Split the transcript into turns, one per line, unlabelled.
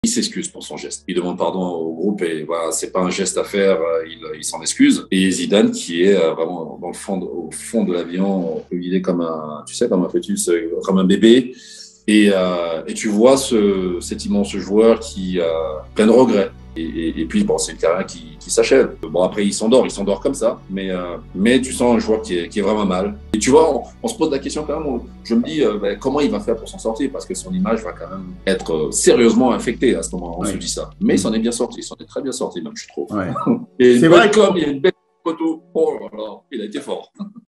Il s'excuse pour son geste. Il demande pardon au groupe et voilà, c'est pas un geste à faire, il s'en excuse. Et Zidane qui est vraiment dans le fond, au fond de l'avion, il est comme un, tu sais, comme un fœtus, comme un bébé. Et tu vois cet immense joueur qui plein de regrets. Et puis bon, c'est le terrain qui s'achève. Bon après il s'endort comme ça, mais tu sens un joueur qui est vraiment mal. Et tu vois, on se pose la question quand même. Je me dis comment il va faire pour s'en sortir parce que son image va quand même être sérieusement infectée à ce moment. On se dit ça. Mais il s'en est bien sorti, il s'en est très bien sorti même, je trouve.
Ouais.
Et
C'est
une
vrai
belle com, il y a une belle photo. Oh là là, il a été fort.